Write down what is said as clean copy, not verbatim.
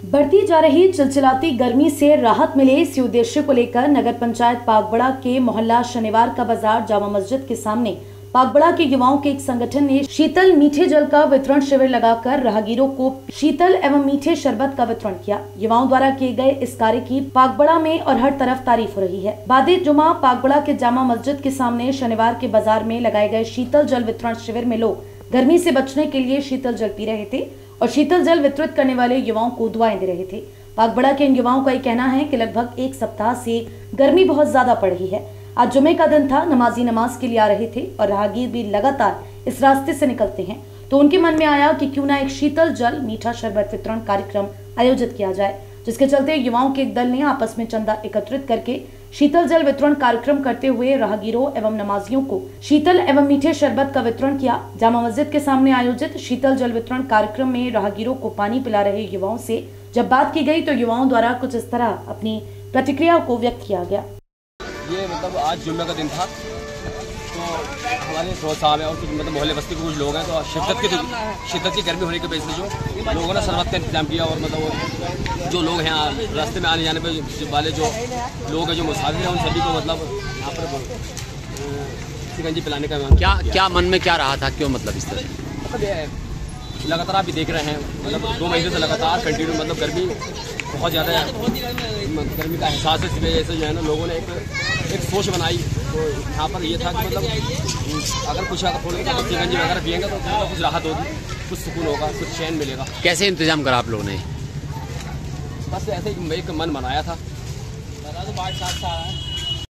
बढ़ती जा रही चिलचिलाती गर्मी से राहत मिले, इसी उद्देश्य को लेकर नगर पंचायत पागबड़ा के मोहल्ला शनिवार का बाजार जामा मस्जिद के सामने पागबड़ा के युवाओं के एक संगठन ने शीतल मीठे जल का वितरण शिविर लगाकर राहगीरों को शीतल एवं मीठे शरबत का वितरण किया। युवाओं द्वारा किए गए इस कार्य की पागबड़ा में और हर तरफ तारीफ हो रही है। बादे जुमा पागबड़ा के जामा मस्जिद के सामने शनिवार के बाजार में लगाए गए शीतल जल वितरण शिविर में लोग गर्मी से बचने के लिए शीतल जल पी रहे थे और शीतल जल वितरित करने वाले युवाओं को दुआएं दे रहे थे। पागबड़ा के इन युवाओं का ये कहना है कि लगभग एक सप्ताह से गर्मी बहुत ज्यादा पड़ रही है। आज जुमे का दिन था, नमाजी नमाज के लिए आ रहे थे और राहगीर भी लगातार इस रास्ते से निकलते हैं, तो उनके मन में आया कि क्यों ना एक शीतल जल मीठा शरबत वितरण कार्यक्रम आयोजित किया जाए, जिसके चलते युवाओं के एक दल ने आपस में चंदा एकत्रित करके शीतल जल वितरण कार्यक्रम करते हुए राहगीरों एवं नमाजियों को शीतल एवं मीठे शरबत का वितरण किया। जामा मस्जिद के सामने आयोजित शीतल जल वितरण कार्यक्रम में राहगीरों को पानी पिला रहे युवाओं से जब बात की गई तो युवाओं द्वारा कुछ इस तरह अपनी प्रतिक्रिया को व्यक्त किया गया। ये मतलब आज जुम्मे का दिन था, तो हमारे सोच साहब है और कुछ मतलब मोहल्ले बस्ती के कुछ लोग हैं, तो शिद्दत की गर्मी होने के वजह से जो लोगों ने शरबत का इंतजाम किया और मतलब जो लोग हैं रास्ते में आने जाने पे वाले जो लोग हैं, जो मुसाफिर हैं, उन सभी को मतलब यहाँ पर शिकंजी पिलाने का क्या मन में क्या रहा था, क्यों मतलब इस तरह मतलब लगातार आप भी देख रहे हैं, मतलब 2 महीने से लगातार कंटिन्यू मतलब गर्मी बहुत ज़्यादा है, गर्मी का एहसास है। इस वजह से जो है ना लोगों ने एक सोच बनाई, तो यहाँ पर ये था कि मतलब अगर कुछ थोड़ी शिकंजी वगैरह पिएंगे तो कुछ राहत होगी, कुछ सुकून होगा, कुछ चैन मिलेगा। कैसे इंतजाम करा आप लोगों ने? बस ऐसे ही एक मन बनाया था।